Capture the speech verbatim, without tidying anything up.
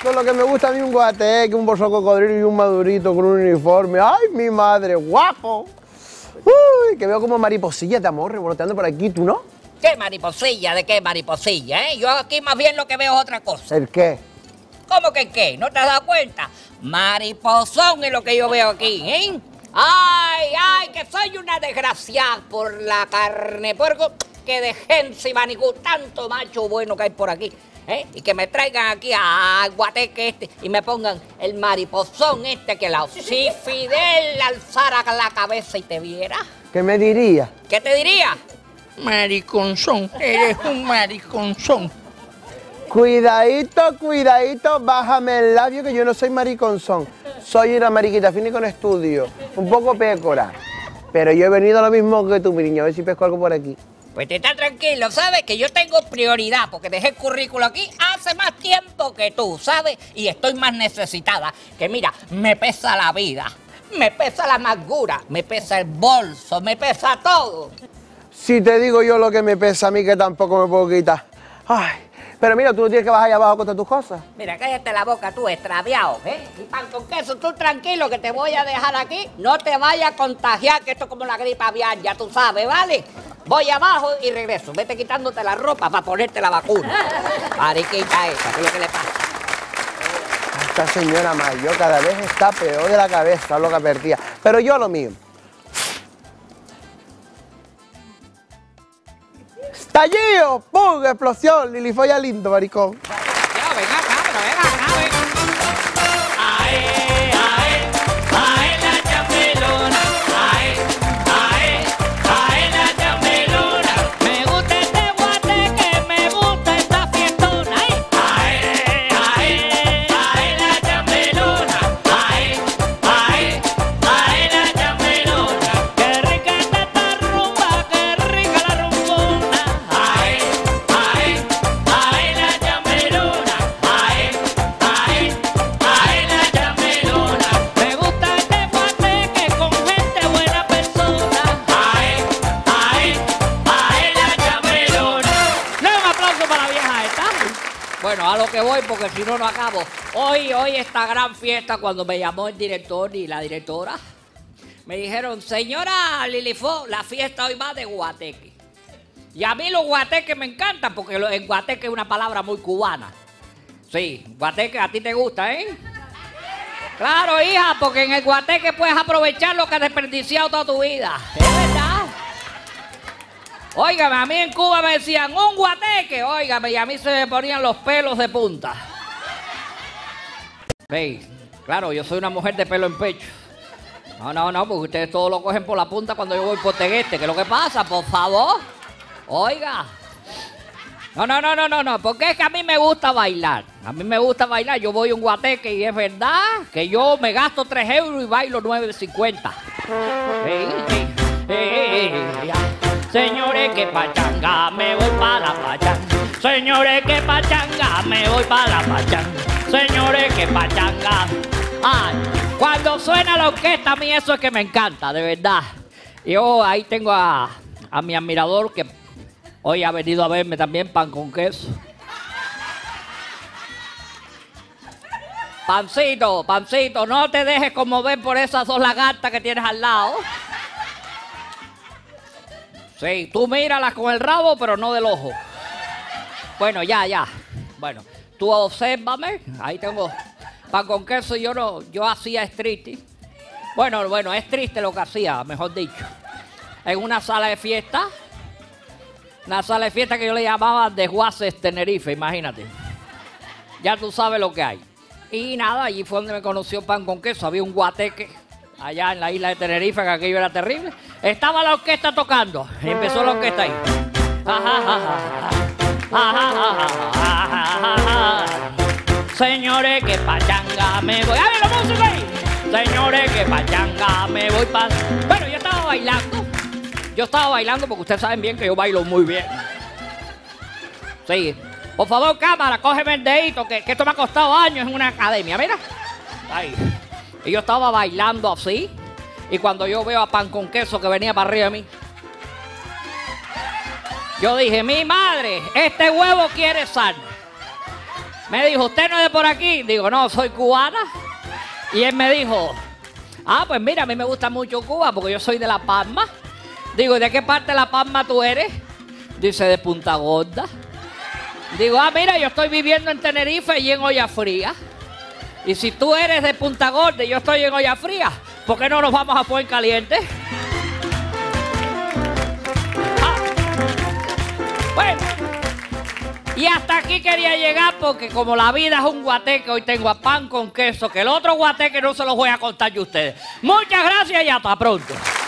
Con lo que me gusta a mí un guateque, un bolso cocodrilo y un madurito con un uniforme. ¡Ay, mi madre, guapo! Uy, que veo como mariposillas de amor revoloteando por aquí, ¿tú no? ¿Qué mariposilla? ¿De qué mariposilla, eh? Yo aquí más bien lo que veo es otra cosa. ¿El qué? ¿Cómo que qué? ¿No te has dado cuenta? Mariposón es lo que yo veo aquí, ¿eh? ¡Ay, ay! Que soy una desgraciada por la carne puerco, que de gente y manicú, tanto macho bueno que hay por aquí. ¿Eh? Y que me traigan aquí a Guateque este y me pongan el mariposón este que la... Si Fidel alzara la cabeza y te viera... ¿Qué me diría? ¿Qué te diría? Mariconzón, eres un mariconzón. Cuidadito, cuidadito, bájame el labio que yo no soy mariconzón. Soy una mariquita fina y con estudio, un poco pécora. Pero yo he venido a lo mismo que tú, mi niño, a ver si pesco algo por aquí. Pues te está tranquilo, ¿sabes? Que yo tengo prioridad porque dejé el currículo aquí hace más tiempo que tú, ¿sabes? Y estoy más necesitada. Que mira, me pesa la vida, me pesa la amargura, me pesa el bolso, me pesa todo. Si te digo yo lo que me pesa a mí, que tampoco me puedo quitar. Ay, pero mira, tú no tienes que bajar allá abajo con todas tus cosas. Mira, cállate la boca tú, extraviado, ¿eh? Y pan con queso, tú tranquilo que te voy a dejar aquí. No te vayas a contagiar, que esto es como la gripe aviar, ya tú sabes, ¿vale? Voy abajo y regreso. Vete quitándote la ropa para ponerte la vacuna. Mariquita esa, ¿qué es lo que le pasa? Esta señora mayor cada vez está peor de la cabeza, loca perdida. Pero yo lo mío. ¡Estallido! ¡Pum! ¡Explosión! Lilifolla lindo, maricón. Ya, ven acá, pero ven acá, ven. Ae, ae, ae la chambelona, ae, ae, ae la chambelona. Me gusta este guateque, me gusta esta fiestona. Ae, ae, ae la chambelona, ae, ae, ae la chambelona. Qué rica está esta rumba, qué rica la rumbona. Ae, ae, ae la chambelona, ae, ae, ae la chambelona. Me gusta este guateque con gente buena persona. Ae, ae, ae la chambelona. Dale un aplauso para la vieja esta. Bueno, a lo que voy, porque si no, no acabo. Hoy, hoy esta gran fiesta, cuando me llamó el director y la directora, me dijeron, señora Lilifo, la fiesta hoy va de guateque. Y a mí los guateques me encantan, porque lo- el guateque es una palabra muy cubana. Sí, guateque a ti te gusta, ¿eh? Claro, hija, porque en el guateque puedes aprovechar lo que has desperdiciado toda tu vida. Es verdad. Óigame, a mí en Cuba me decían un guateque, óigame, y a mí se me ponían los pelos de punta. Veis, claro, yo soy una mujer de pelo en pecho. No, no, no, porque ustedes todos lo cogen por la punta cuando yo voy por tegueste. ¿Qué es lo que pasa? Por favor. Oiga. No, no, no, no, no, no, porque es que a mí me gusta bailar. A mí me gusta bailar. Yo voy a un guateque y es verdad que yo me gasto tres euros y bailo nueve cincuenta. Sí, sí. Eh, eh, ya. Señores, que pachanga, me voy para la pachanga. Señores, que pachanga, me voy para la pachanga. Señores, que pachanga. Ay, cuando suena la orquesta, a mí eso es que me encanta, de verdad. Yo ahí tengo a, a mi admirador que hoy ha venido a verme también, pan con queso. Pancito, pancito, no te dejes conmover por esas dos lagartas que tienes al lado. Sí, tú míralas con el rabo, pero no del ojo. Bueno, ya, ya. Bueno, tú obsérvame. Ahí tengo pan con queso. Yo no, yo hacía street. Bueno, bueno, es triste lo que hacía, mejor dicho. En una sala de fiesta. Una sala de fiesta que yo le llamaba Desguaces Tenerife, imagínate. Ya tú sabes lo que hay. Y nada, allí fue donde me conoció pan con queso. Había un guateque allá en la isla de Tenerife, que aquello era terrible. Estaba la orquesta tocando. Y empezó la orquesta ahí. Señores, que pachanga me voy. ¡A ver la música ahí! Señores, que pachanga me voy pa... Bueno, yo estaba bailando. Yo estaba bailando porque ustedes saben bien que yo bailo muy bien. Sí. Por favor, cámara, cógeme el dedito, que, que esto me ha costado años en una academia. Mira. Ahí. Y yo estaba bailando así. Y cuando yo veo a pan con queso que venía para arriba de mí, yo dije, mi madre, este huevo quiere sal. Me dijo, ¿usted no es de por aquí? Digo, no, soy cubana. Y él me dijo, ah, pues mira, a mí me gusta mucho Cuba porque yo soy de La Palma. Digo, ¿de qué parte de La Palma tú eres? Dice, de Punta Gorda. Digo, ah, mira, yo estoy viviendo en Tenerife y en Olla Fría. Y si tú eres de Punta Gorda y yo estoy en Olla Fría, ¿por qué no nos vamos a Fuente Caliente? Ah. Bueno, y hasta aquí quería llegar porque como la vida es un guateque, hoy tengo a pan con queso, que el otro guateque no se los voy a contar yo a ustedes. Muchas gracias y hasta pronto.